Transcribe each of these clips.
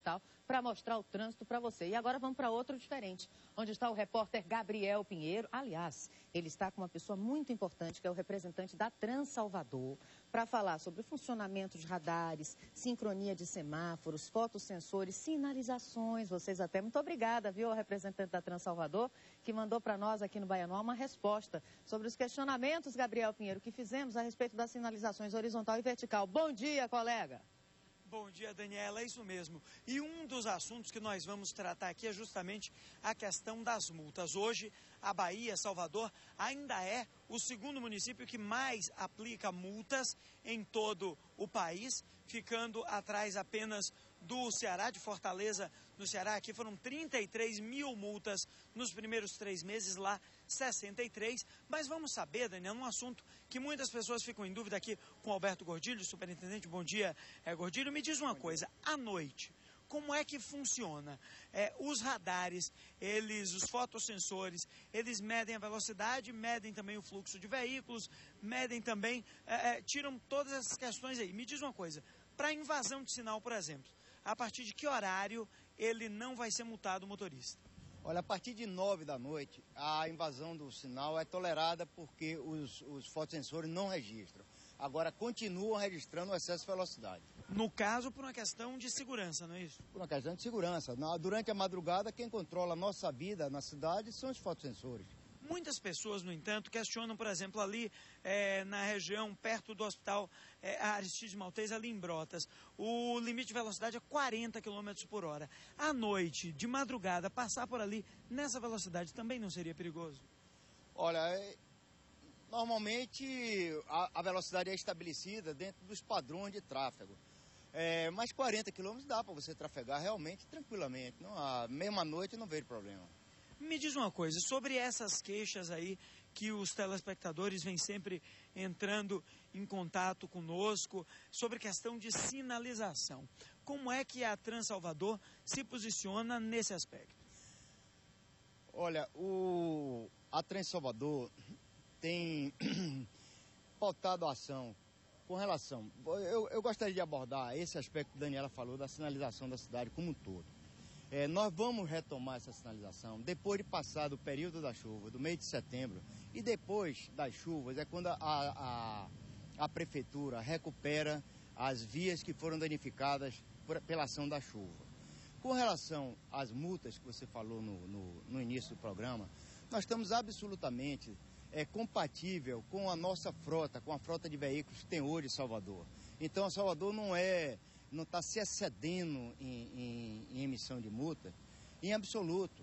capital para mostrar o trânsito para você. E agora vamos para outro diferente, onde está o repórter Gabriel Pinheiro. Aliás, ele está com uma pessoa muito importante, que é o representante da Transalvador, para falar sobre o funcionamento de radares, sincronia de semáforos, fotossensores, sinalizações. Vocês até muito obrigada, viu, ao representante da Transalvador, que mandou para nós aqui no Baianoá uma resposta sobre os questionamentos, Gabriel Pinheiro, que fizemos a respeito das sinalizações horizontal e vertical. Bom dia, colega. Bom dia, Daniela, é isso mesmo. E um dos assuntos que nós vamos tratar aqui é justamente a questão das multas. Hoje, a Bahia, Salvador, ainda é o segundo município que mais aplica multas em todo o país, ficando atrás apenas do Ceará, de Fortaleza, no Ceará. Aqui foram 33 mil multas nos primeiros 3 meses, lá 63. Mas vamos saber, Daniel, um assunto que muitas pessoas ficam em dúvida aqui com Alberto Gordilho, superintendente. Bom dia, Gordilho. Me diz uma coisa, à noite, como é que funciona? Os radares, os fotossensores, eles medem a velocidade, medem também o fluxo de veículos, medem também, tiram todas essas questões aí. Me diz uma coisa, para invasão de sinal, por exemplo, a partir de que horário ele não vai ser multado o motorista? Olha, a partir de 9 da noite, a invasão do sinal é tolerada porque os fotossensores não registram. Agora, continuam registrando o excesso de velocidade. No caso, por uma questão de segurança, não é isso? Por uma questão de segurança. Durante a madrugada, quem controla a nossa vida na cidade são os fotossensores. Muitas pessoas, no entanto, questionam, por exemplo, ali na região, perto do hospital Aristides Maltês, ali em Brotas, o limite de velocidade é 40 km por hora. À noite, de madrugada, passar por ali nessa velocidade também não seria perigoso? Olha, normalmente a velocidade é estabelecida dentro dos padrões de tráfego. Mas 40 km dá para você trafegar realmente tranquilamente. Mesmo à noite não vejo problema. Me diz uma coisa, sobre essas queixas aí que os telespectadores vêm sempre entrando em contato conosco, sobre questão de sinalização. Como é que a Transalvador se posiciona nesse aspecto? Olha, a Transalvador tem pautado a ação com relação... Eu gostaria de abordar esse aspecto que a Daniela falou da sinalização da cidade como um todo. Nós vamos retomar essa sinalização depois de passar do período da chuva, do mês de setembro, e depois das chuvas é quando a prefeitura recupera as vias que foram danificadas pela ação da chuva. Com relação às multas que você falou no início do programa, nós estamos absolutamente compatível com a nossa frota, com a frota de veículos que tem hoje em Salvador. Então, Salvador não está se excedendo em emissão de multa, em absoluto.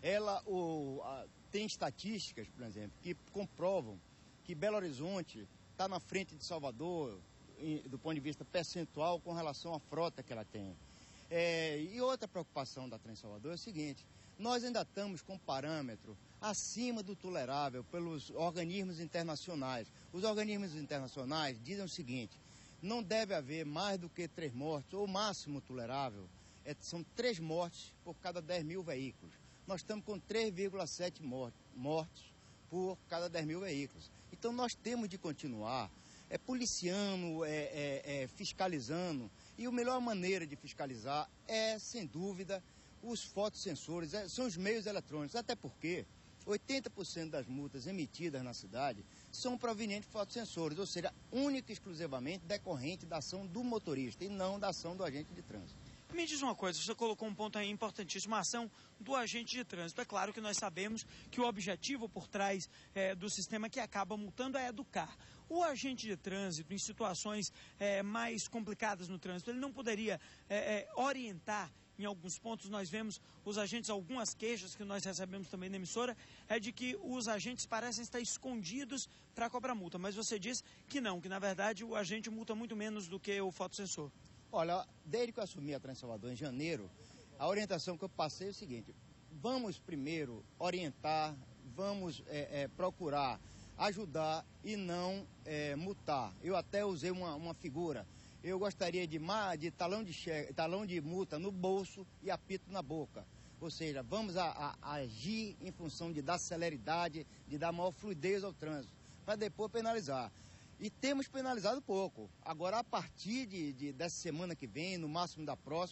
Tem estatísticas, por exemplo, que comprovam que Belo Horizonte está na frente de Salvador, do ponto de vista percentual, com relação à frota que ela tem. E outra preocupação da Transalvador é o seguinte: nós ainda estamos com parâmetro acima do tolerável pelos organismos internacionais. Os organismos internacionais dizem o seguinte: não deve haver mais do que 3 mortes, ou o máximo tolerável são 3 mortes por cada 10 mil veículos. Nós estamos com 3,7 mortes por cada 10 mil veículos. Então nós temos de continuar policiando, fiscalizando, e a melhor maneira de fiscalizar é, sem dúvida, os fotossensores, são os meios eletrônicos, até porque 80% das multas emitidas na cidade são provenientes de fotossensores, ou seja, única e exclusivamente decorrente da ação do motorista e não da ação do agente de trânsito. Me diz uma coisa, você colocou um ponto aí importantíssimo, a ação do agente de trânsito. É claro que nós sabemos que o objetivo por trás do sistema que acaba multando é educar. O agente de trânsito, em situações mais complicadas no trânsito, ele não poderia orientar. Em alguns pontos nós vemos os agentes, algumas queixas que nós recebemos também na emissora, é de que os agentes parecem estar escondidos para cobrar multa. Mas você diz que não, que na verdade o agente multa muito menos do que o fotossensor. Olha, desde que eu assumi a Transalvador em janeiro, a orientação que eu passei é o seguinte: vamos primeiro orientar, vamos procurar ajudar e não multar. Eu até usei uma figura. Eu gostaria de talão de multa no bolso e apito na boca. Ou seja, vamos agir em função de dar celeridade, de dar maior fluidez ao trânsito, para depois penalizar. E temos penalizado pouco. Agora, a partir dessa semana que vem, no máximo da próxima,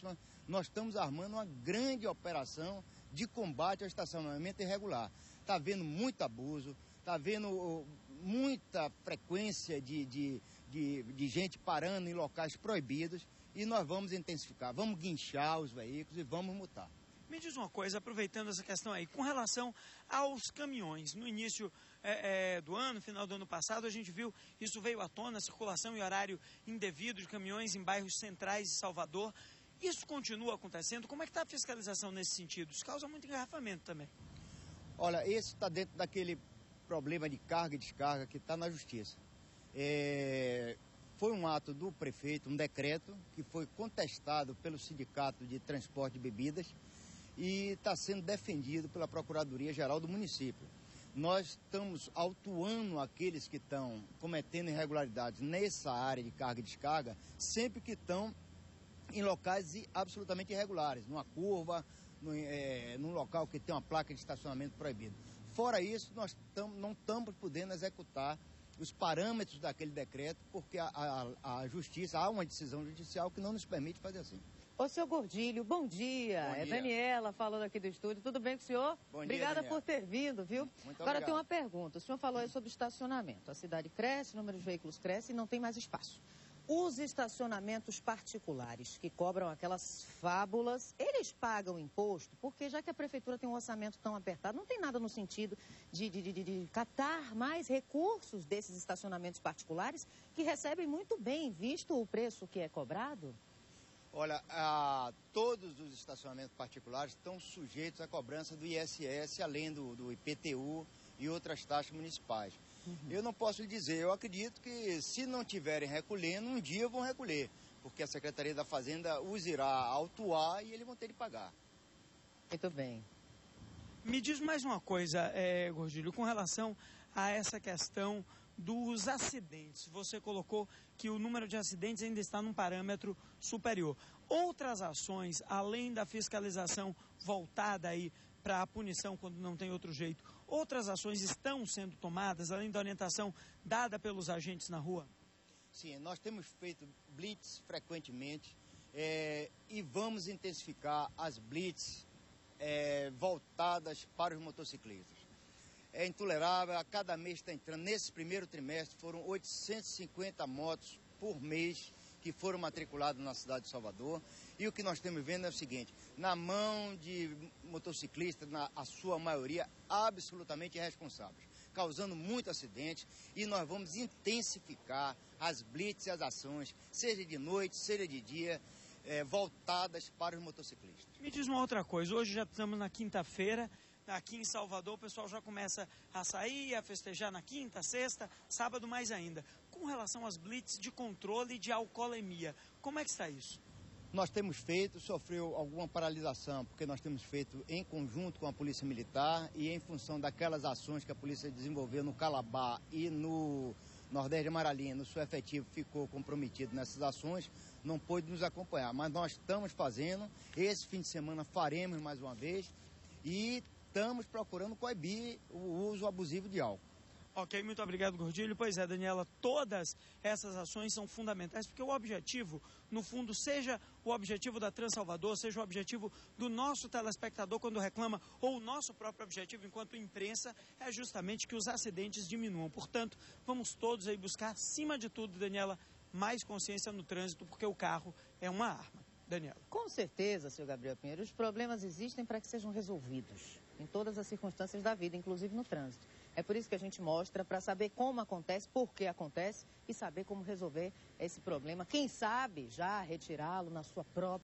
nós estamos armando uma grande operação de combate ao estacionamento irregular. Está havendo muito abuso, está havendo muita frequência de gente parando em locais proibidos e nós vamos intensificar, vamos guinchar os veículos e vamos multar. Me diz uma coisa, aproveitando essa questão aí, com relação aos caminhões. No início do ano, final do ano passado, a gente viu, isso veio à tona, circulação e horário indevido de caminhões em bairros centrais de Salvador. Isso continua acontecendo? Como é que está a fiscalização nesse sentido? Isso causa muito engarrafamento também. Olha, esse está dentro daquele problema de carga e descarga que está na justiça. Foi um ato do prefeito, um decreto, que foi contestado pelo Sindicato de Transporte de Bebidas e está sendo defendido pela Procuradoria-Geral do município. Nós estamos autuando aqueles que estão cometendo irregularidades nessa área de carga e descarga, sempre que estão em locais absolutamente irregulares, numa curva, num local que tem uma placa de estacionamento proibido. Fora isso, nós não estamos podendo executar os parâmetros daquele decreto, porque a justiça, há uma decisão judicial que não nos permite fazer assim. Ô, seu Gordilho, bom dia. Bom dia. É Daniela falando aqui do estúdio. Tudo bem com o senhor? Bom dia, Obrigada Daniela. por ter vindo, viu? Muito Agora obrigado. tem uma pergunta. O senhor falou aí sobre estacionamento. A cidade cresce, o número de veículos cresce e não tem mais espaço. Os estacionamentos particulares que cobram aquelas fábulas, eles pagam imposto? Porque já que a prefeitura tem um orçamento tão apertado, não tem nada no sentido de catar mais recursos desses estacionamentos particulares que recebem muito bem, visto o preço que é cobrado? Olha, todos os estacionamentos particulares estão sujeitos à cobrança do ISS, além do IPTU e outras taxas municipais. Eu não posso lhe dizer, eu acredito que se não tiverem recolhendo, um dia vão recolher, porque a Secretaria da Fazenda os irá autuar e eles vão ter de pagar. Muito bem. Me diz mais uma coisa, Gordilho, com relação a essa questão dos acidentes. Você colocou que o número de acidentes ainda está num parâmetro superior. Outras ações, além da fiscalização voltada aí para a punição quando não tem outro jeito, outras ações estão sendo tomadas, além da orientação dada pelos agentes na rua? Sim, nós temos feito blitz frequentemente e vamos intensificar as blitz voltadas para os motociclistas. É intolerável, a cada mês está entrando, nesse primeiro trimestre foram 850 motos por mês que foram matriculadas na cidade de Salvador. E o que nós estamos vendo é o seguinte, na mão de motociclistas, a sua maioria, absolutamente irresponsáveis, causando muito acidente, e nós vamos intensificar as blitz e as ações, seja de noite, seja de dia, voltadas para os motociclistas. Me diz uma outra coisa, hoje já estamos na quinta-feira, aqui em Salvador o pessoal já começa a sair, a festejar na quinta, sexta, sábado mais ainda. Com relação às blitz de controle de alcoolemia, como é que está isso? Nós temos feito, sofreu alguma paralisação, porque nós temos feito em conjunto com a Polícia Militar e em função daquelas ações que a Polícia desenvolveu no Calabar e no Nordeste de Amaralina, o seu efetivo ficou comprometido nessas ações, não pôde nos acompanhar. Mas nós estamos fazendo, esse fim de semana faremos mais uma vez e estamos procurando coibir o uso abusivo de álcool. Ok, muito obrigado, Gordilho. Pois é, Daniela, todas essas ações são fundamentais, porque o objetivo, no fundo, seja o objetivo da Trans Salvador, seja o objetivo do nosso telespectador quando reclama, ou o nosso próprio objetivo enquanto imprensa, é justamente que os acidentes diminuam. Portanto, vamos todos aí buscar, acima de tudo, Daniela, mais consciência no trânsito, porque o carro é uma arma. Daniela. Com certeza, senhor Gabriel Pinheiro, os problemas existem para que sejam resolvidos em todas as circunstâncias da vida, inclusive no trânsito. É por isso que a gente mostra, para saber como acontece, por que acontece e saber como resolver esse problema. Quem sabe já retirá-lo na sua própria